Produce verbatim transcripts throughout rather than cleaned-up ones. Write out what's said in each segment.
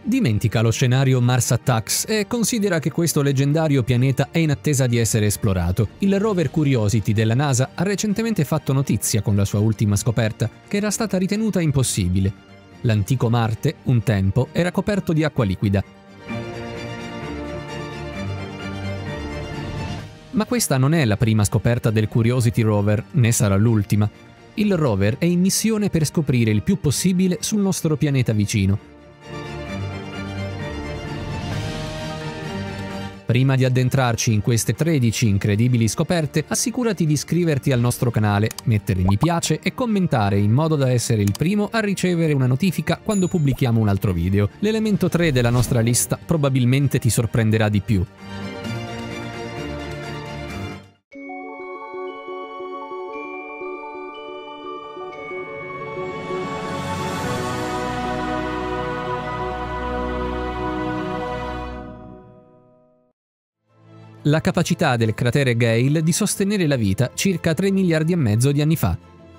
Dimentica lo scenario Mars Attacks e considera che questo leggendario pianeta è in attesa di essere esplorato. Il rover Curiosity della NASA ha recentemente fatto notizia con la sua ultima scoperta, che era stata ritenuta impossibile. L'antico Marte, un tempo, era coperto di acqua liquida. Ma questa non è la prima scoperta del Curiosity rover, né sarà l'ultima. Il rover è in missione per scoprire il più possibile sul nostro pianeta vicino. Prima di addentrarci in queste tredici incredibili scoperte, assicurati di iscriverti al nostro canale, mettere mi piace e commentare in modo da essere il primo a ricevere una notifica quando pubblichiamo un altro video. L'elemento tre della nostra lista probabilmente ti sorprenderà di più. La capacità del cratere Gale di sostenere la vita circa tre miliardi e mezzo di anni fa.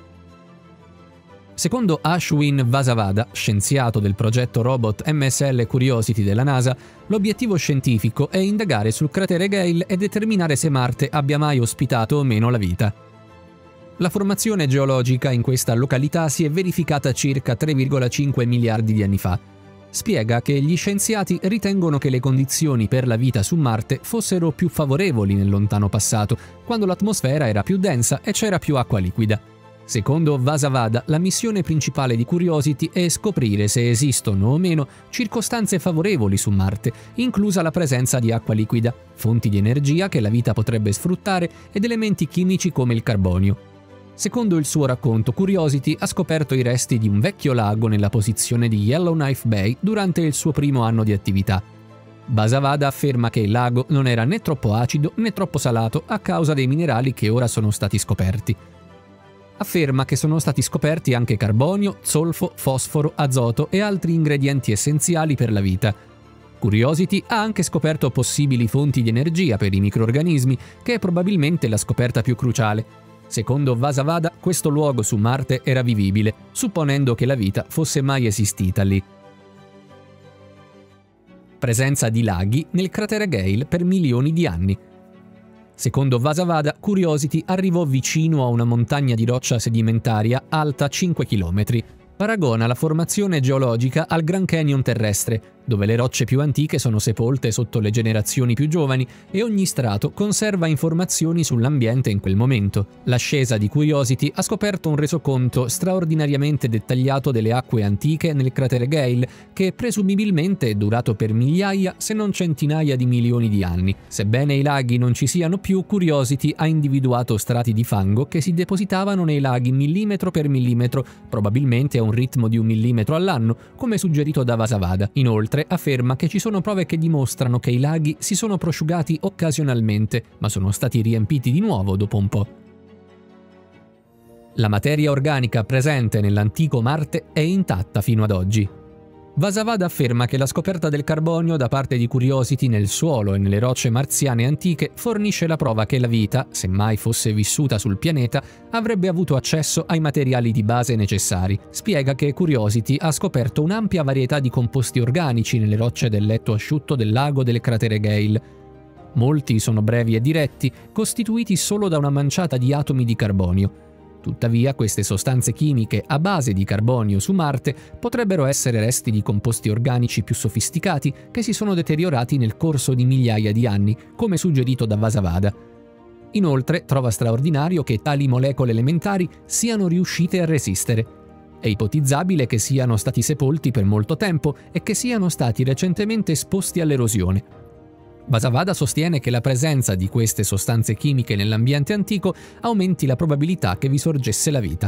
Secondo Ashwin Vasavada, scienziato del progetto robot M S L Curiosity della NASA, l'obiettivo scientifico è indagare sul cratere Gale e determinare se Marte abbia mai ospitato o meno la vita. La formazione geologica in questa località si è verificata circa tre virgola cinque miliardi di anni fa. Spiega che gli scienziati ritengono che le condizioni per la vita su Marte fossero più favorevoli nel lontano passato, quando l'atmosfera era più densa e c'era più acqua liquida. Secondo Vasavada, la missione principale di Curiosity è scoprire se esistono o meno circostanze favorevoli su Marte, inclusa la presenza di acqua liquida, fonti di energia che la vita potrebbe sfruttare ed elementi chimici come il carbonio. Secondo il suo racconto, Curiosity ha scoperto i resti di un vecchio lago nella posizione di Yellowknife Bay durante il suo primo anno di attività. Vasavada afferma che il lago non era né troppo acido né troppo salato a causa dei minerali che ora sono stati scoperti. Afferma che sono stati scoperti anche carbonio, zolfo, fosforo, azoto e altri ingredienti essenziali per la vita. Curiosity ha anche scoperto possibili fonti di energia per i microrganismi, che è probabilmente la scoperta più cruciale. Secondo Vasavada, questo luogo su Marte era vivibile, supponendo che la vita fosse mai esistita lì. Presenza di laghi nel cratere Gale per milioni di anni. Secondo Vasavada, Curiosity arrivò vicino a una montagna di roccia sedimentaria alta cinque chilometri. Paragona la formazione geologica al Grand Canyon terrestre, dove le rocce più antiche sono sepolte sotto le generazioni più giovani e ogni strato conserva informazioni sull'ambiente in quel momento. L'ascesa di Curiosity ha scoperto un resoconto straordinariamente dettagliato delle acque antiche nel cratere Gale, che presumibilmente è durato per migliaia se non centinaia di milioni di anni. Sebbene i laghi non ci siano più, Curiosity ha individuato strati di fango che si depositavano nei laghi millimetro per millimetro, probabilmente a un ritmo di un millimetro all'anno, come suggerito da Vasavada. Inoltre, afferma che ci sono prove che dimostrano che i laghi si sono prosciugati occasionalmente, ma sono stati riempiti di nuovo dopo un po'. La materia organica presente nell'antico Marte è intatta fino ad oggi. Vasavada afferma che la scoperta del carbonio da parte di Curiosity nel suolo e nelle rocce marziane antiche fornisce la prova che la vita, se mai fosse vissuta sul pianeta, avrebbe avuto accesso ai materiali di base necessari. Spiega che Curiosity ha scoperto un'ampia varietà di composti organici nelle rocce del letto asciutto del lago del cratere Gale. Molti sono brevi e diretti, costituiti solo da una manciata di atomi di carbonio. Tuttavia, queste sostanze chimiche a base di carbonio su Marte potrebbero essere resti di composti organici più sofisticati che si sono deteriorati nel corso di migliaia di anni, come suggerito da Vasavada. Inoltre, trova straordinario che tali molecole elementari siano riuscite a resistere. È ipotizzabile che siano stati sepolti per molto tempo e che siano stati recentemente esposti all'erosione. Vasavada sostiene che la presenza di queste sostanze chimiche nell'ambiente antico aumenti la probabilità che vi sorgesse la vita.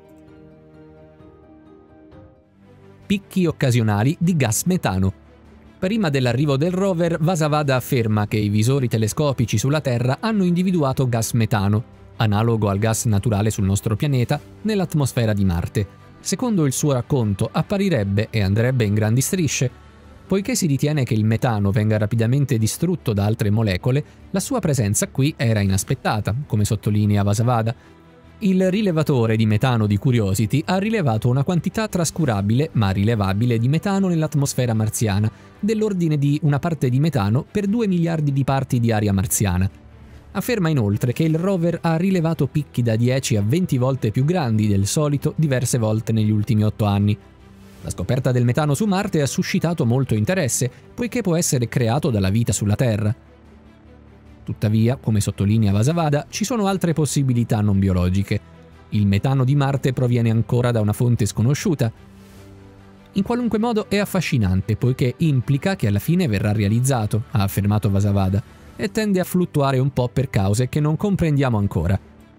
Picchi occasionali di gas metano. Prima dell'arrivo del rover, Vasavada afferma che i visori telescopici sulla Terra hanno individuato gas metano, analogo al gas naturale sul nostro pianeta, nell'atmosfera di Marte. Secondo il suo racconto, apparirebbe e andrebbe in grandi strisce. Poiché si ritiene che il metano venga rapidamente distrutto da altre molecole, la sua presenza qui era inaspettata, come sottolinea Vasavada. Il rilevatore di metano di Curiosity ha rilevato una quantità trascurabile ma rilevabile di metano nell'atmosfera marziana, dell'ordine di una parte di metano per due miliardi di parti di aria marziana. Afferma inoltre che il rover ha rilevato picchi da dieci a venti volte più grandi del solito diverse volte negli ultimi otto anni. La scoperta del metano su Marte ha suscitato molto interesse, poiché può essere creato dalla vita sulla Terra. Tuttavia, come sottolinea Vasavada, ci sono altre possibilità non biologiche. Il metano di Marte proviene ancora da una fonte sconosciuta. In qualunque modo è affascinante, poiché implica che alla fine verrà realizzato, ha affermato Vasavada, e tende a fluttuare un po' per cause che non comprendiamo ancora.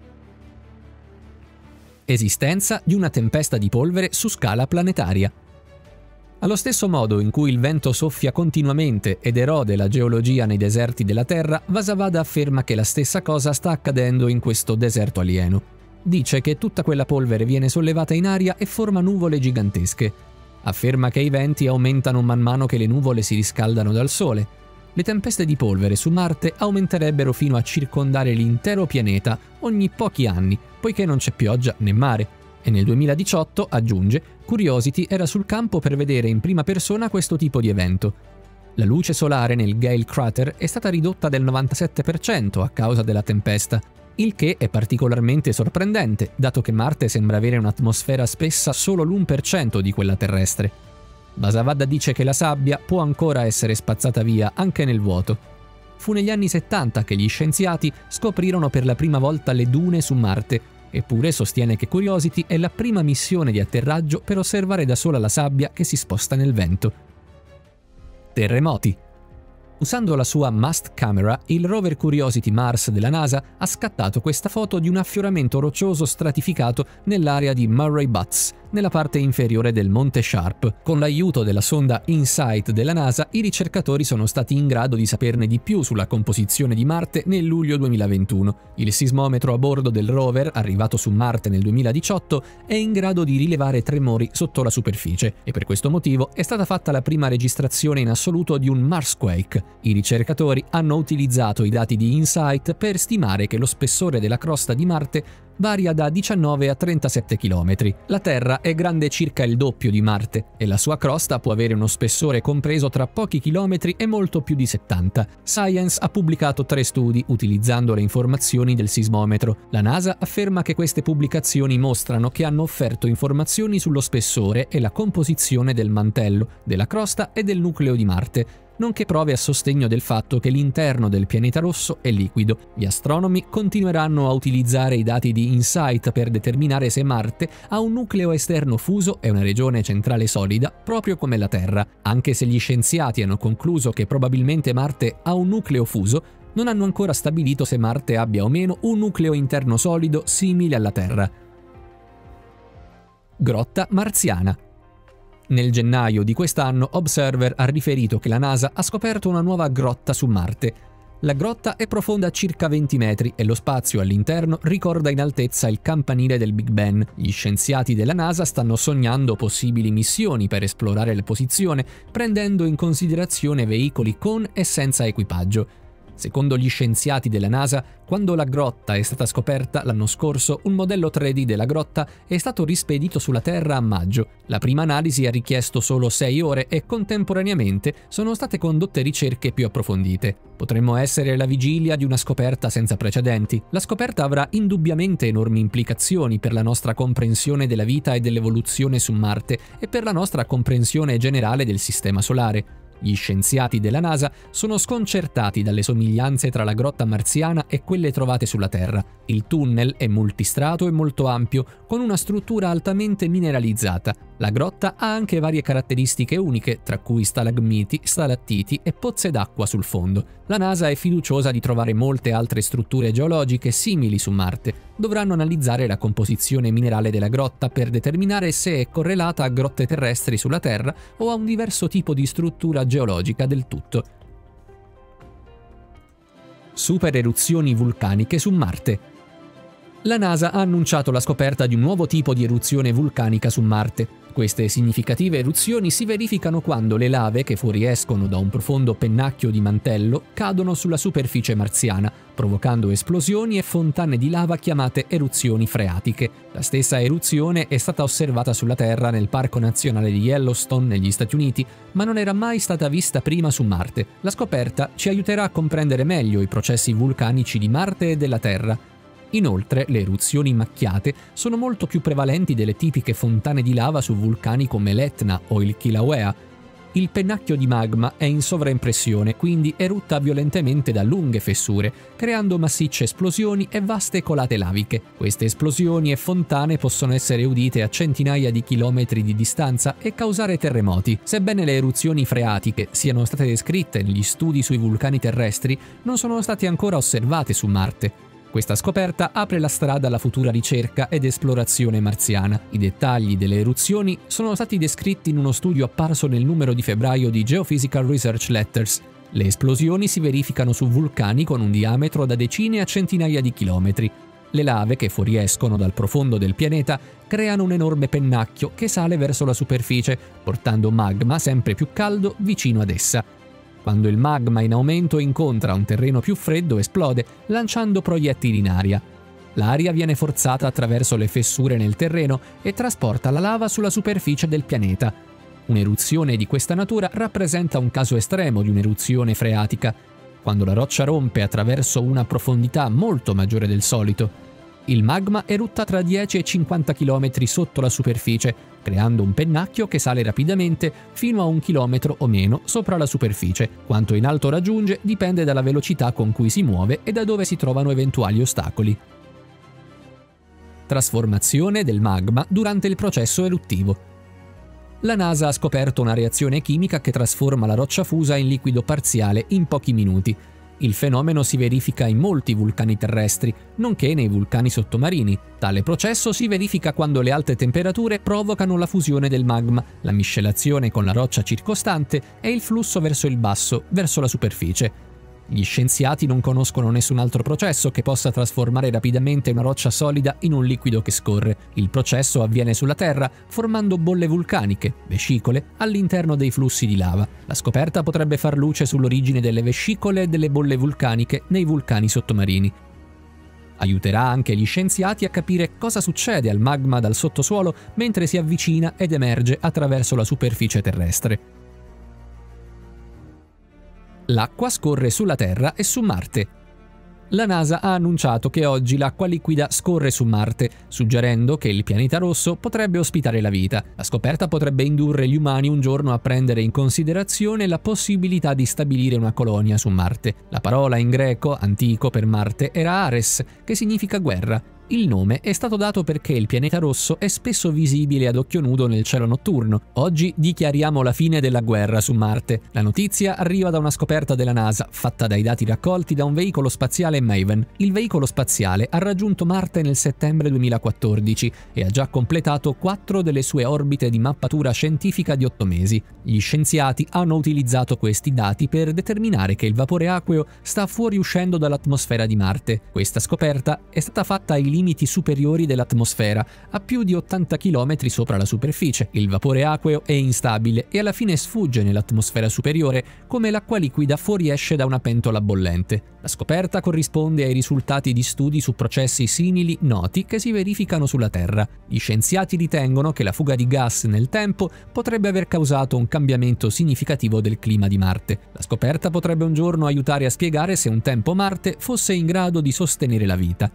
Esistenza di una tempesta di polvere su scala planetaria. Allo stesso modo in cui il vento soffia continuamente ed erode la geologia nei deserti della Terra, Vasavada afferma che la stessa cosa sta accadendo in questo deserto alieno. Dice che tutta quella polvere viene sollevata in aria e forma nuvole gigantesche. Afferma che i venti aumentano man mano che le nuvole si riscaldano dal Sole. Le tempeste di polvere su Marte aumenterebbero fino a circondare l'intero pianeta ogni pochi anni, poiché non c'è pioggia né mare. E nel duemiladiciotto, aggiunge, Curiosity era sul campo per vedere in prima persona questo tipo di evento. La luce solare nel Gale Crater è stata ridotta del novantasette per cento a causa della tempesta, il che è particolarmente sorprendente, dato che Marte sembra avere un'atmosfera spessa solo l'uno per cento di quella terrestre. Vasavada dice che la sabbia può ancora essere spazzata via anche nel vuoto. Fu negli anni settanta che gli scienziati scoprirono per la prima volta le dune su Marte, eppure sostiene che Curiosity è la prima missione di atterraggio per osservare da sola la sabbia che si sposta nel vento. Terremoti. Usando la sua MAST camera, il rover Curiosity Mars della NASA ha scattato questa foto di un affioramento roccioso stratificato nell'area di Murray Butts, nella parte inferiore del Monte Sharp. Con l'aiuto della sonda InSight della NASA, i ricercatori sono stati in grado di saperne di più sulla composizione di Marte nel luglio duemilaventuno. Il sismometro a bordo del rover, arrivato su Marte nel duemiladiciotto, è in grado di rilevare tremori sotto la superficie e per questo motivo è stata fatta la prima registrazione in assoluto di un Marsquake. I ricercatori hanno utilizzato i dati di InSight per stimare che lo spessore della crosta di Marte varia da diciannove a trentasette chilometri. La Terra è grande circa il doppio di Marte e la sua crosta può avere uno spessore compreso tra pochi chilometri e molto più di settanta. Science ha pubblicato tre studi utilizzando le informazioni del sismometro. La NASA afferma che queste pubblicazioni mostrano che hanno offerto informazioni sullo spessore e la composizione del mantello, della crosta e del nucleo di Marte, nonché prove a sostegno del fatto che l'interno del pianeta rosso è liquido. Gli astronomi continueranno a utilizzare i dati di InSight per determinare se Marte ha un nucleo esterno fuso e una regione centrale solida, proprio come la Terra. Anche se gli scienziati hanno concluso che probabilmente Marte ha un nucleo fuso, non hanno ancora stabilito se Marte abbia o meno un nucleo interno solido simile alla Terra. Grotta marziana. Nel gennaio di quest'anno, Observer ha riferito che la NASA ha scoperto una nuova grotta su Marte. La grotta è profonda circa venti metri e lo spazio all'interno ricorda in altezza il campanile del Big Ben. Gli scienziati della NASA stanno sognando possibili missioni per esplorare la posizione, prendendo in considerazione veicoli con e senza equipaggio. Secondo gli scienziati della NASA, quando la grotta è stata scoperta l'anno scorso, un modello tre D della grotta è stato rispedito sulla Terra a maggio. La prima analisi ha richiesto solo sei ore e contemporaneamente sono state condotte ricerche più approfondite. Potremmo essere alla vigilia di una scoperta senza precedenti. La scoperta avrà indubbiamente enormi implicazioni per la nostra comprensione della vita e dell'evoluzione su Marte e per la nostra comprensione generale del Sistema Solare. Gli scienziati della NASA sono sconcertati dalle somiglianze tra la grotta marziana e quelle trovate sulla Terra. Il tunnel è multistrato e molto ampio, con una struttura altamente mineralizzata. La grotta ha anche varie caratteristiche uniche, tra cui stalagmiti, stalattiti e pozze d'acqua sul fondo. La NASA è fiduciosa di trovare molte altre strutture geologiche simili su Marte. Dovranno analizzare la composizione minerale della grotta per determinare se è correlata a grotte terrestri sulla Terra o a un diverso tipo di struttura geologica del tutto. Super eruzioni vulcaniche su Marte. La NASA ha annunciato la scoperta di un nuovo tipo di eruzione vulcanica su Marte. Queste significative eruzioni si verificano quando le lave che fuoriescono da un profondo pennacchio di mantello cadono sulla superficie marziana, provocando esplosioni e fontane di lava chiamate eruzioni freatiche. La stessa eruzione è stata osservata sulla Terra nel Parco Nazionale di Yellowstone negli Stati Uniti, ma non era mai stata vista prima su Marte. La scoperta ci aiuterà a comprendere meglio i processi vulcanici di Marte e della Terra. Inoltre, le eruzioni macchiate sono molto più prevalenti delle tipiche fontane di lava su vulcani come l'Etna o il Kilauea. Il pennacchio di magma è in sovraimpressione, quindi erutta violentemente da lunghe fessure, creando massicce esplosioni e vaste colate laviche. Queste esplosioni e fontane possono essere udite a centinaia di chilometri di distanza e causare terremoti. Sebbene le eruzioni freatiche siano state descritte negli studi sui vulcani terrestri, non sono state ancora osservate su Marte. Questa scoperta apre la strada alla futura ricerca ed esplorazione marziana. I dettagli delle eruzioni sono stati descritti in uno studio apparso nel numero di febbraio di Geophysical Research Letters. Le esplosioni si verificano su vulcani con un diametro da decine a centinaia di chilometri. Le lave che fuoriescono dal profondo del pianeta creano un enorme pennacchio che sale verso la superficie, portando magma sempre più caldo vicino ad essa. Quando il magma in aumento incontra un terreno più freddo, esplode, lanciando proiettili in aria. L'aria viene forzata attraverso le fessure nel terreno e trasporta la lava sulla superficie del pianeta. Un'eruzione di questa natura rappresenta un caso estremo di un'eruzione freatica, quando la roccia rompe attraverso una profondità molto maggiore del solito. Il magma erutta tra dieci e cinquanta chilometri sotto la superficie, creando un pennacchio che sale rapidamente fino a un chilometro o meno sopra la superficie. Quanto in alto raggiunge dipende dalla velocità con cui si muove e da dove si trovano eventuali ostacoli. Trasformazione del magma durante il processo eruttivo. La NASA ha scoperto una reazione chimica che trasforma la roccia fusa in liquido parziale in pochi minuti. Il fenomeno si verifica in molti vulcani terrestri, nonché nei vulcani sottomarini. Tale processo si verifica quando le alte temperature provocano la fusione del magma, la miscelazione con la roccia circostante e il flusso verso il basso, verso la superficie. Gli scienziati non conoscono nessun altro processo che possa trasformare rapidamente una roccia solida in un liquido che scorre. Il processo avviene sulla Terra, formando bolle vulcaniche, vescicole, all'interno dei flussi di lava. La scoperta potrebbe far luce sull'origine delle vescicole e delle bolle vulcaniche nei vulcani sottomarini. Aiuterà anche gli scienziati a capire cosa succede al magma dal sottosuolo mentre si avvicina ed emerge attraverso la superficie terrestre. L'acqua scorre sulla Terra e su Marte. La NASA ha annunciato che oggi l'acqua liquida scorre su Marte, suggerendo che il pianeta rosso potrebbe ospitare la vita. La scoperta potrebbe indurre gli umani un giorno a prendere in considerazione la possibilità di stabilire una colonia su Marte. La parola in greco antico per Marte era Ares, che significa guerra. Il nome è stato dato perché il pianeta rosso è spesso visibile ad occhio nudo nel cielo notturno. Oggi dichiariamo la fine della guerra su Marte. La notizia arriva da una scoperta della NASA, fatta dai dati raccolti da un veicolo spaziale Maven. Il veicolo spaziale ha raggiunto Marte nel settembre duemilaquattordici e ha già completato quattro delle sue orbite di mappatura scientifica di otto mesi. Gli scienziati hanno utilizzato questi dati per determinare che il vapore acqueo sta fuoriuscendo dall'atmosfera di Marte. Questa scoperta è stata fatta ai limiti superiori dell'atmosfera, a più di ottanta chilometri sopra la superficie. Il vapore acqueo è instabile e alla fine sfugge nell'atmosfera superiore come l'acqua liquida fuoriesce da una pentola bollente. La scoperta corrisponde ai risultati di studi su processi simili noti che si verificano sulla Terra. Gli scienziati ritengono che la fuga di gas nel tempo potrebbe aver causato un cambiamento significativo del clima di Marte. La scoperta potrebbe un giorno aiutare a spiegare se un tempo Marte fosse in grado di sostenere la vita.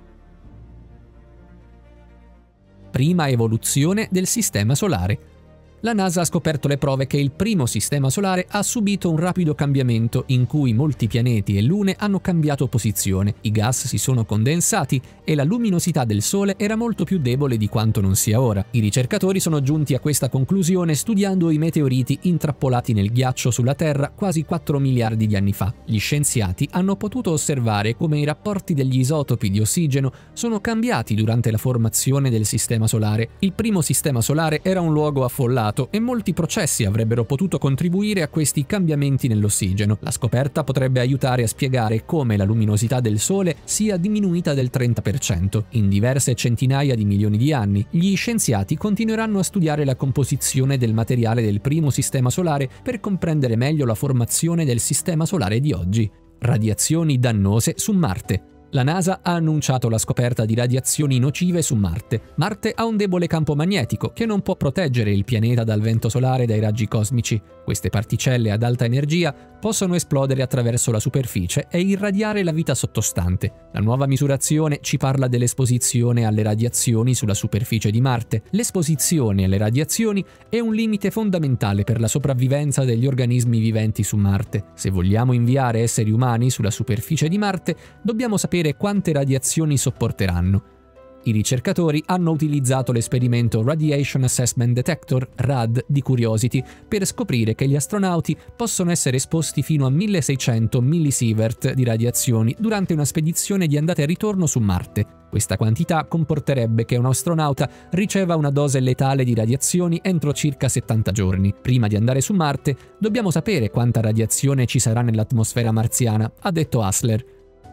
Prima evoluzione del Sistema Solare. La NASA ha scoperto le prove che il primo Sistema Solare ha subito un rapido cambiamento in cui molti pianeti e lune hanno cambiato posizione, i gas si sono condensati e la luminosità del Sole era molto più debole di quanto non sia ora. I ricercatori sono giunti a questa conclusione studiando i meteoriti intrappolati nel ghiaccio sulla Terra quasi quattro miliardi di anni fa. Gli scienziati hanno potuto osservare come i rapporti degli isotopi di ossigeno sono cambiati durante la formazione del Sistema Solare. Il primo Sistema Solare era un luogo affollato cambiato e molti processi avrebbero potuto contribuire a questi cambiamenti nell'ossigeno. La scoperta potrebbe aiutare a spiegare come la luminosità del Sole sia diminuita del trenta per cento in diverse centinaia di milioni di anni. Gli scienziati continueranno a studiare la composizione del materiale del primo sistema solare per comprendere meglio la formazione del sistema solare di oggi. Radiazioni dannose su Marte. La NASA ha annunciato la scoperta di radiazioni nocive su Marte. Marte ha un debole campo magnetico che non può proteggere il pianeta dal vento solare e dai raggi cosmici. Queste particelle ad alta energia possono esplodere attraverso la superficie e irradiare la vita sottostante. La nuova misurazione ci parla dell'esposizione alle radiazioni sulla superficie di Marte. L'esposizione alle radiazioni è un limite fondamentale per la sopravvivenza degli organismi viventi su Marte. Se vogliamo inviare esseri umani sulla superficie di Marte, dobbiamo sapere quante radiazioni sopporteranno. I ricercatori hanno utilizzato l'esperimento Radiation Assessment Detector (R A D) di Curiosity per scoprire che gli astronauti possono essere esposti fino a milleseicento millisievert di radiazioni durante una spedizione di andata e ritorno su Marte. Questa quantità comporterebbe che un astronauta riceva una dose letale di radiazioni entro circa settanta giorni. Prima di andare su Marte, dobbiamo sapere quanta radiazione ci sarà nell'atmosfera marziana, ha detto Hassler.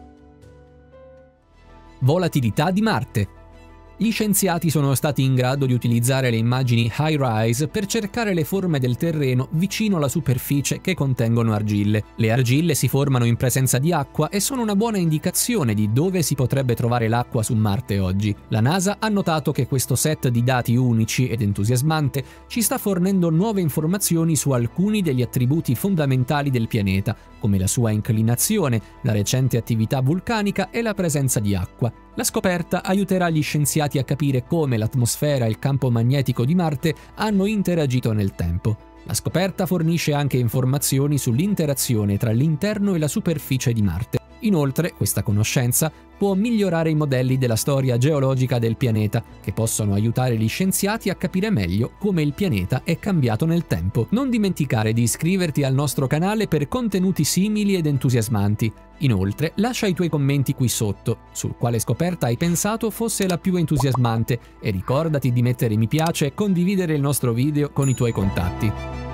Volatilità di Marte. Gli scienziati sono stati in grado di utilizzare le immagini high-rise per cercare le forme del terreno vicino alla superficie che contengono argille. Le argille si formano in presenza di acqua e sono una buona indicazione di dove si potrebbe trovare l'acqua su Marte oggi. La NASA ha notato che questo set di dati unici ed entusiasmante ci sta fornendo nuove informazioni su alcuni degli attributi fondamentali del pianeta, come la sua inclinazione, la recente attività vulcanica e la presenza di acqua. La scoperta aiuterà gli scienziati a capire come l'atmosfera e il campo magnetico di Marte hanno interagito nel tempo. La scoperta fornisce anche informazioni sull'interazione tra l'interno e la superficie di Marte. Inoltre, questa conoscenza può migliorare i modelli della storia geologica del pianeta, che possono aiutare gli scienziati a capire meglio come il pianeta è cambiato nel tempo. Non dimenticare di iscriverti al nostro canale per contenuti simili ed entusiasmanti. Inoltre, lascia i tuoi commenti qui sotto, su quale scoperta hai pensato fosse la più entusiasmante, e ricordati di mettere mi piace e condividere il nostro video con i tuoi contatti.